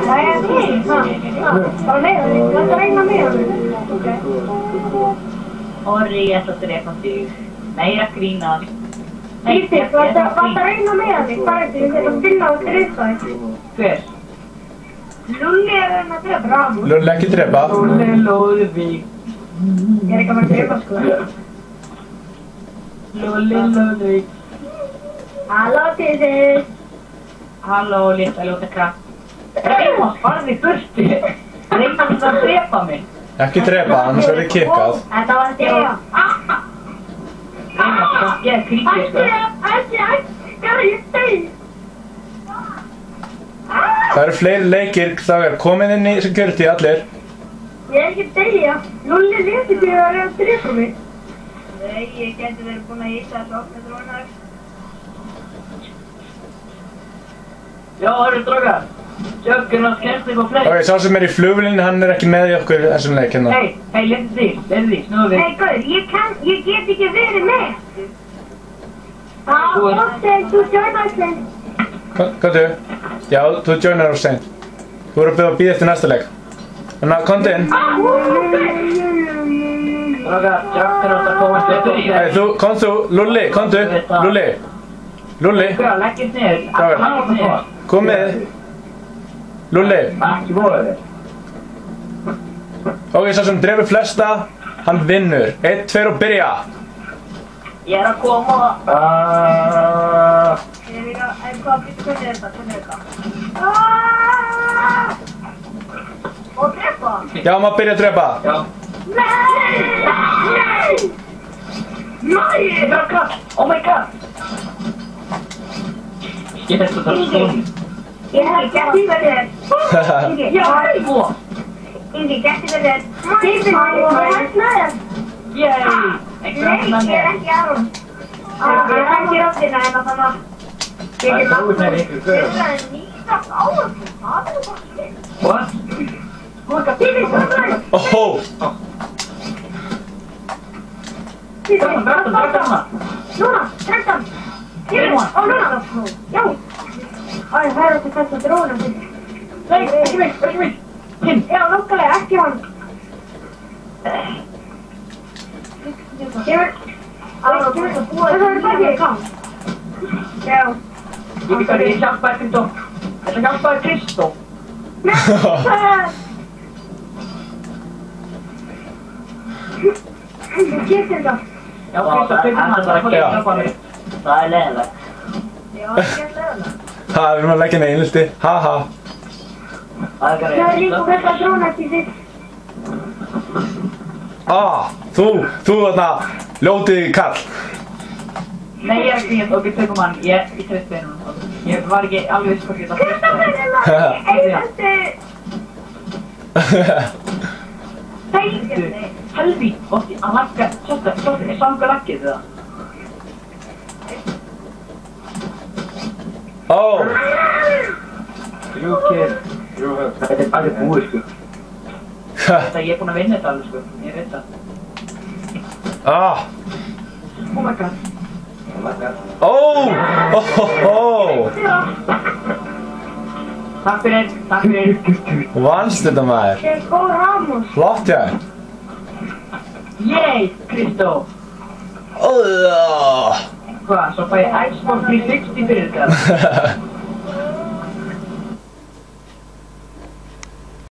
Bara með þig, þú ætti að reyna með þig. Orri, ég ætla að drepa þig. Nei, ég grínast. Ísir, þú ætti að reyna með þig. Hvað er þetta? Ég ætla að finna og drepa þig. Hver? Lulli er að drepa. Lulli ekki drepa. Lulli, Lulli. Ég er ekki að fara að drepa, sko. Lulli. Halló, Tísir. Halló, litla ljóta kraft. Reymar, farði í burti. Reymar að drepa mig. Ekki drepa, annars verður kikkað. Þetta var Stefán. Reymar, það gerði krítið, sko. Ég steg. Það eru fleiri leikir, það er komin inn í security allir. Ég er ekki að deyja. Lulli leti því að reyna að drepa mig. Nei, ég geti verið búinn að hýtta þessu opna drónar. Já, það eru drókar. Sjökkurinn á skemmst eitthvað fleiri. Ok, sá sem er í flugvélinu, hann er ekki með í okkur þessum leik hérna. Hei, letu því, snúðu við. Nei, Gaur, ég get ekki verið með. Þú Þú joinar seint. Hvað þú? Já, þú joinar of seint. Þú voru að bíða eftir næsta leik. Þannig að komdu inn. Drókar, sjökkurinn átt að koma betur í Hey, komdu, Lulli, komdu, Lulli, leggist niður, komið, Lulli. Ekki voru. Ok, sá sem drefur flesta, hann vinnur. 1, 2 og byrja. Ég er að koma. Hvað er þetta? Og drepa? Já, maður byrja að drepa. Já. Nei! Oh my god! Ég er svo það stóð. Ég hef gert því með þér. Já, sko! Ingi, gert því með þér. Tífinn, þú hægt með þér. Yey! Nei, ég er ekki Aron. Ég er ekki ráttina en að þannig. Ég er náttúrulega. Þetta er nýtast áherslu. Það er bara skil. What? Tífinn, þú hægt. Óhó! Tífinn, Núna, 13. Tífinn, ó núna. Já. Æ, það er þetta þess að dróna fyrir. Nei, ekki mig. Hinn. Já, nokkulega, ekki hann. Tífinn. Það er bara ekki. Já. Ég hjálpaði Kristó. Þetta hjálpaði Kristó. Nei, þú getur þetta. Já, Kristó, tegur hann bara að hjálpa mig. Það er leiðilegt. Já, það er ekki leiðilegt. Ha, við erum að leggja einhelti. Ha. Það er líka þetta dróna til þitt. Þú þarna, ljótið kall. Nei, ég er ekki nýtt. Ok, tökum hann. Ég treysti henni núna. Ég var ekki alveg viss hvort ég ætla að treysta henni. Einhelti. Helvíð, hann lagga, svolítið, sanga laggið það. Þetta er alveg búið, sko. Þetta, ég er búinn að vinna þetta alveg, sko. Ég veit það. Oh my god. Takk fyrir. Þú vannst þetta maður. Þetta er góð Ramos. Flott, já. Yey, Kristó. Hvað, svo fæ ég Xbox 360 fyrir þetta?